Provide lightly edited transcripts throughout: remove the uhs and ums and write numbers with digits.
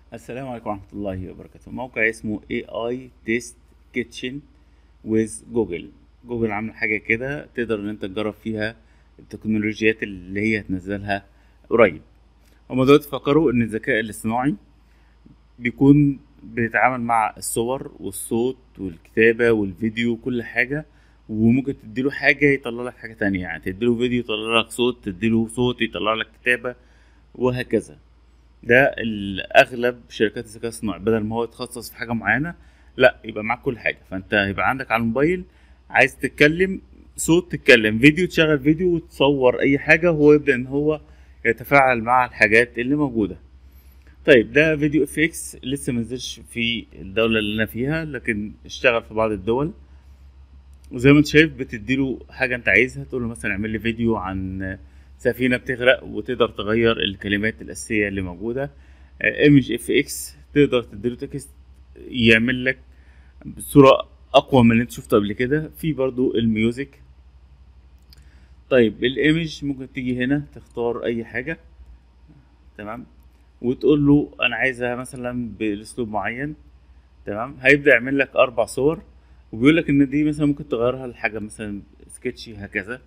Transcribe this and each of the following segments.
السلام عليكم ورحمة الله وبركاته. موقع اسمه AI Test Kitchen with جوجل. جوجل عامل حاجة كده تقدر ان انت تجرب فيها التكنولوجيات اللي هي هتنزلها قريب. هما دلوقتي فكروا ان الذكاء الاصطناعي بيكون بيتعامل مع الصور والصوت والكتابة والفيديو وكل حاجة، وممكن تديله حاجة يطلع لك حاجة تانية، يعني تديله فيديو يطلع لك صوت، تديله صوت يطلع لك كتابة، وهكذا. ده الاغلب شركات الذكاء الصناعي بدل ما هو يتخصص في حاجه معينه، لا، يبقى معاك كل حاجه. فانت يبقى عندك على الموبايل عايز تتكلم صوت، تتكلم فيديو، تشغل فيديو وتصور اي حاجه، وهو يبدا ان هو يتفاعل مع الحاجات اللي موجوده. طيب ده فيديو اف اكس لسه منزلش في الدوله اللي انا فيها، لكن اشتغل في بعض الدول. وزي ما انت شايف بتديله حاجة انت عايزها، تقول له مثلا اعمل لي فيديو عن سفينة بتغرق، وتقدر تغير الكلمات الأساسية اللي موجودة. ايمج اف اكس تقدر تديله تكست يعمل لك بصورة أقوى من اللي انت شفته قبل كده. في برضو الميوزك. طيب الايمج ممكن تيجي هنا تختار أي حاجة، تمام، وتقول له أنا عايزها مثلا بأسلوب معين، تمام. هيبدأ يعمل لك 4 صور، وبيقول لك ان دي مثلا ممكن تغيرها لحاجه مثلا سكتشي هكذا.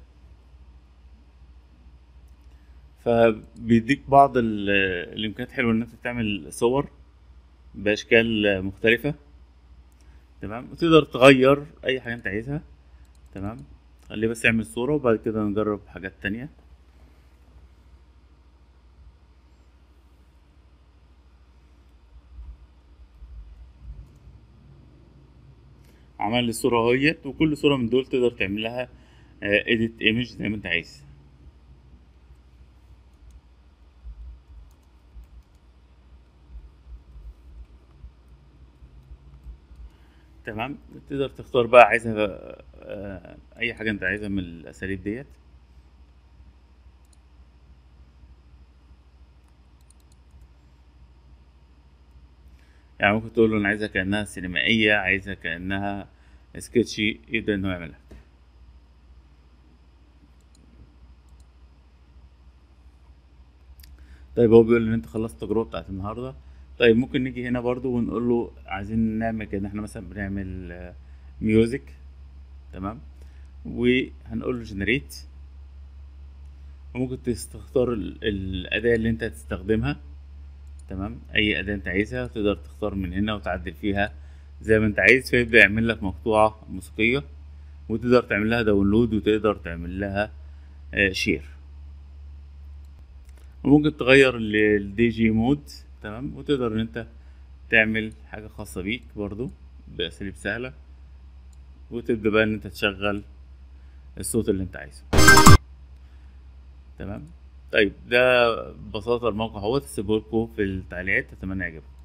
فبيديك بعض الامكانيات حلوه ان انت تعمل صور باشكال مختلفه، تمام، وتقدر تغير اي حاجه انت عايزها، تمام. خليه بس يعمل صوره وبعد كده نجرب حاجات تانية. عمل لي الصوره اهيت، وكل صوره من دول تقدر تعمل لها edit image زي ما انت عايز. تمام، تقدر تختار بقى عايزها اي حاجه انت عايزها من الاساليب ديت. يعني ممكن تقول له انا عايزها كانها سينمائيه، عايزها كانها سكتشي، يبدا ان هو يعملها. طيب هو بيقول ان انت خلصت التجربه بتاعت النهارده. طيب ممكن نيجي هنا برضو ونقول له عايزين نعمل كده، احنا مثلا بنعمل ميوزك، تمام، وهنقول له جنريت. وممكن تختار الاداه اللي انت هتستخدمها، تمام. اي اداه انت عايزها تقدر تختار من هنا وتعدل فيها زي ما انت عايز، فيبدا يعمل لك مقطوعه موسيقيه، وتقدر تعمل لها داونلود، وتقدر تعمل لها شير. وممكن تغير الدي جي مود، تمام، وتقدر ان انت تعمل حاجة خاصة بيك برضو بأساليب سهلة، وتبدأ بقى ان انت تشغل الصوت اللي انت عايزه، تمام. طيب ده ببساطة الموقع هو تسيبه لكم في التعليقات، اتمنى يعجبكم.